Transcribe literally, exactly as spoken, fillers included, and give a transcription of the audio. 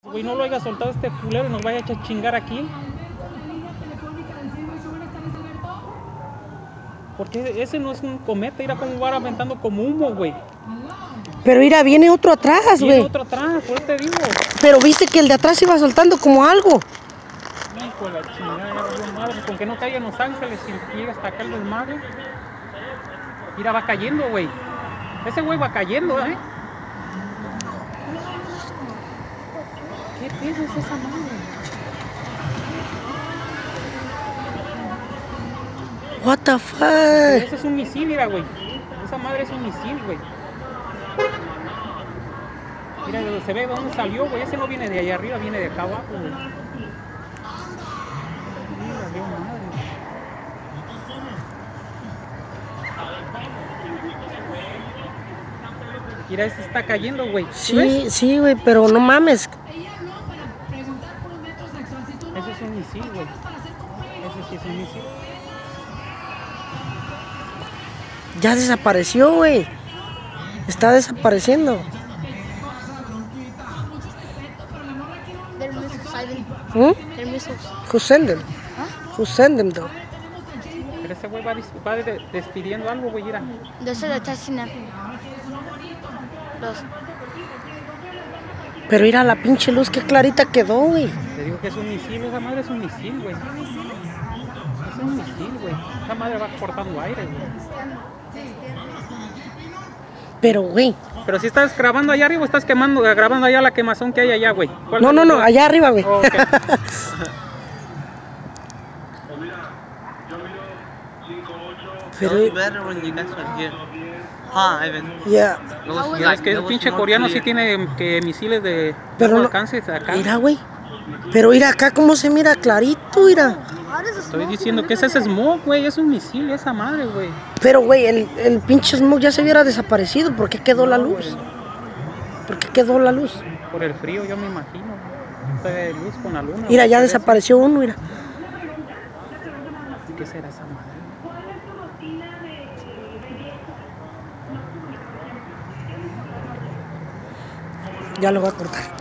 Güey, no lo haya soltado este culero y nos vaya a echar chingar aquí. Porque ese no es un cometa, mira cómo va aventando como humo, güey. Pero mira, viene otro atrás, güey. Viene otro atrás, por eso te digo. Pero viste que el de atrás iba soltando como algo. Hijo de la chingada, ya valió madre. Con que no caiga en Los Ángeles y llega hasta acá el desmadre. Mira, va cayendo, güey. Ese güey va cayendo, ¿eh? ¿Qué pedo es esa madre? What the fuck? Ese es un misil, mira, güey. Esa madre es un misil, güey. Mira, se ve de dónde salió, güey. Ese no viene de allá arriba, viene de acá abajo, güey. Mira, valió madre. Mira, ese está cayendo, güey. Sí, sí, güey, pero no mames. Ese es un misil, güey. Ese sí es un misil. Ya desapareció, güey. Está desapareciendo. ¿Mm? Who send them? Who send them, though? Pero ese güey va, va de, despidiendo algo, güey, mira. Los... Pero mira la pinche luz, qué clarita quedó, güey. Te digo que es un misil, esa madre es un misil, güey. Es un misil, güey. Esa madre va cortando aire, güey. Pero, güey. Pero si estás grabando allá arriba, estás quemando, grabando allá la quemazón que hay allá, güey. No, no, no, allá arriba, güey. Oh, okay. Pero, yeah. Ya es que el pinche coreano sí tiene que misiles de pero alcance acá. Mira, güey. Pero mira acá cómo se mira clarito, mira. Estoy diciendo que ese es smoke, güey, es un misil esa madre, güey. Pero, güey, el, el pinche smoke ya se hubiera desaparecido. ¿Por qué quedó la luz? ¿Por qué quedó la luz? Por el frío, yo me imagino. Fue luz con la luna. Mira, ya desapareció uno, mira. ¿Qué será esa madre? Ya lo voy a cortar.